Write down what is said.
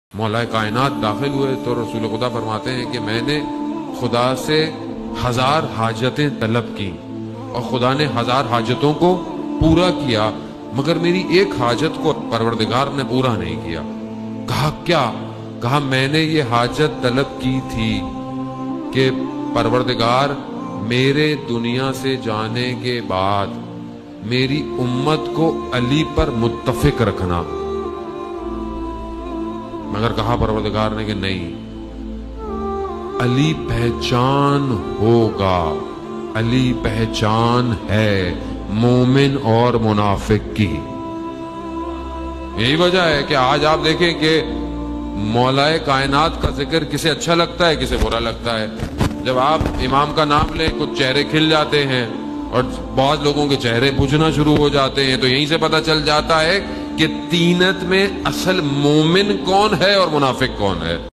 مولا کائنات داخل ہوئے تو رسول خدا فرماتے ہیں کہ میں نے خدا سے 1000 حاجتیں طلب کی اور خدا نے 1000 حاجتوں کو پورا کیا، مگر میری ایک حاجت کو پروردگار نے پورا نہیں کیا۔ کہا کیا؟ کہا میں نے یہ حاجت طلب کی تھی کہ پروردگار میرے دنیا سے جانے کے بعد میری امت کو علی پر متفق رکھنا، مگر کہا پروردگار نے کہ نہیں، علی پہچان ہوگا، علی پہچان ہے مومن اور منافق کی۔ یہی وجہ ہے کہ آج آپ دیکھیں کہ مولا کائنات کا ذکر کسے اچھا لگتا ہے کسے برا لگتا ہے۔ جب آپ امام کا نام لیں کچھ چہرے کھل جاتے ہیں اور بعض لوگوں کے چہرے بجھنا شروع ہو جاتے ہیں، تو یہیں سے پتہ چل جاتا ہے کہ تینت میں اصل مومن کون ہے اور منافق کون ہے۔